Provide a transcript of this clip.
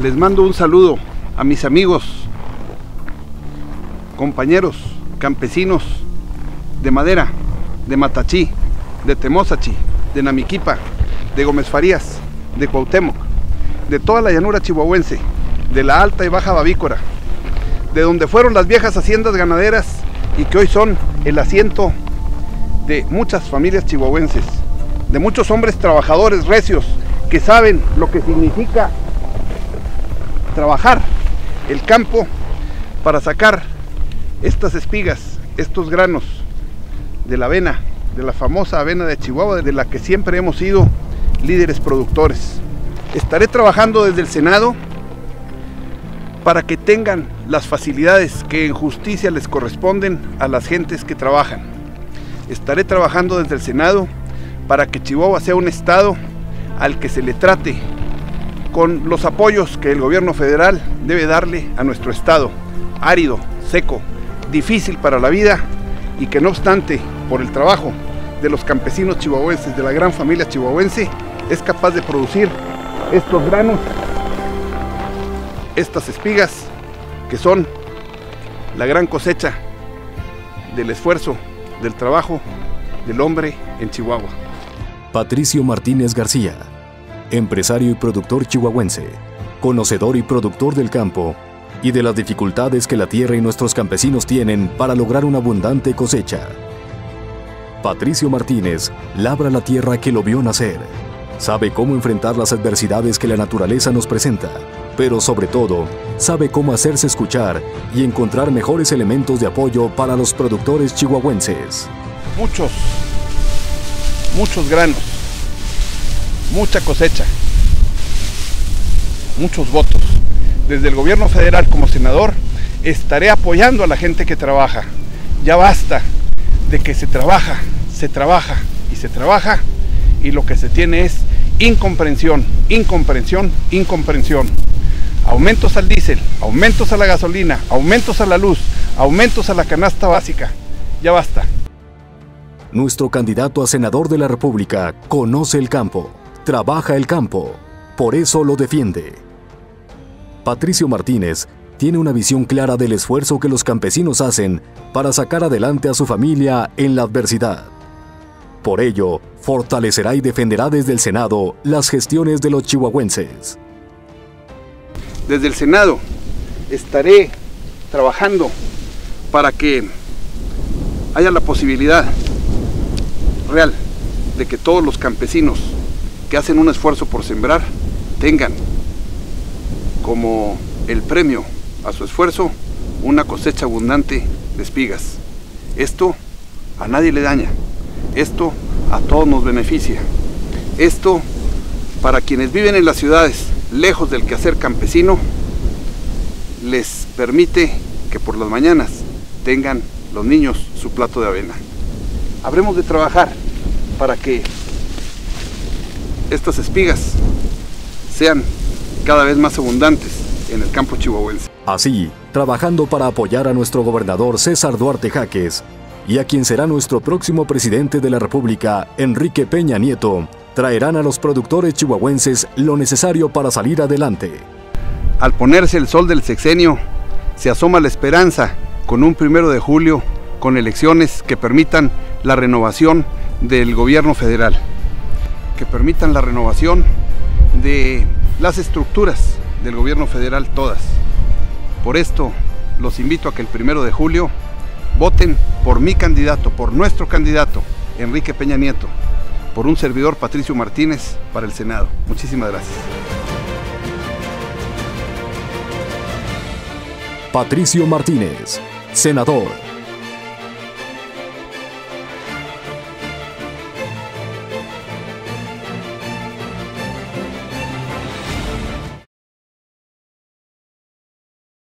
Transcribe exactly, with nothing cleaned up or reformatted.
Les mando un saludo a mis amigos, compañeros, campesinos de Madera, de Matachí, de Temozachi, de Namiquipa, de Gómez Farías, de Cuauhtémoc, de toda la llanura chihuahuense, de la alta y baja Bavícora, de donde fueron las viejas haciendas ganaderas y que hoy son el asiento de muchas familias chihuahuenses, de muchos hombres trabajadores recios que saben lo que significa trabajar el campo para sacar estas espigas, estos granos de la avena, de la famosa avena de Chihuahua, de la que siempre hemos sido líderes productores. Estaré trabajando desde el Senado para que tengan las facilidades que en justicia les corresponden a las gentes que trabajan. Estaré trabajando desde el Senado para que Chihuahua sea un estado al que se le trate con los apoyos que el gobierno federal debe darle a nuestro estado, árido, seco, difícil para la vida, y que no obstante, por el trabajo de los campesinos chihuahuenses, de la gran familia chihuahuense, es capaz de producir estos granos, estas espigas, que son la gran cosecha del esfuerzo, del trabajo del hombre en Chihuahua. Patricio Martínez García, empresario y productor chihuahuense, conocedor y productor del campo y de las dificultades que la tierra y nuestros campesinos tienen para lograr una abundante cosecha. Patricio Martínez labra la tierra que lo vio nacer, sabe cómo enfrentar las adversidades que la naturaleza nos presenta, pero sobre todo, sabe cómo hacerse escuchar y encontrar mejores elementos de apoyo para los productores chihuahuenses. Muchos, muchos granos, mucha cosecha, muchos votos. Desde el gobierno federal como senador estaré apoyando a la gente que trabaja. Ya basta de que se trabaja, se trabaja y se trabaja y lo que se tiene es incomprensión, incomprensión, incomprensión. Aumentos al diésel, aumentos a la gasolina, aumentos a la luz, aumentos a la canasta básica. Ya basta. Nuestro candidato a senador de la República conoce el campo, trabaja el campo, por eso lo defiende. Patricio Martínez tiene una visión clara del esfuerzo que los campesinos hacen para sacar adelante a su familia en la adversidad. Por ello, fortalecerá y defenderá desde el Senado las gestiones de los chihuahuenses. Desde el Senado estaré trabajando para que haya la posibilidad real de que todos los campesinos que hacen un esfuerzo por sembrar tengan como el premio a su esfuerzo una cosecha abundante de espigas. Esto a nadie le daña, esto a todos nos beneficia. Esto, para quienes viven en las ciudades lejos del quehacer campesino, les permite que por las mañanas tengan los niños su plato de avena. Habremos de trabajar para que estas espigas sean cada vez más abundantes en el campo chihuahuense. Así, trabajando para apoyar a nuestro gobernador César Duarte Jaques y a quien será nuestro próximo presidente de la República, Enrique Peña Nieto, traerán a los productores chihuahuenses lo necesario para salir adelante. Al ponerse el sol del sexenio, se asoma la esperanza con un primero de julio, con elecciones que permitan la renovación del gobierno federal, que permitan la renovación de las estructuras del gobierno federal todas. Por esto los invito a que el primero de julio voten por mi candidato, por nuestro candidato, Enrique Peña Nieto, por un servidor, Patricio Martínez, para el Senado. Muchísimas gracias. Patricio Martínez, senador.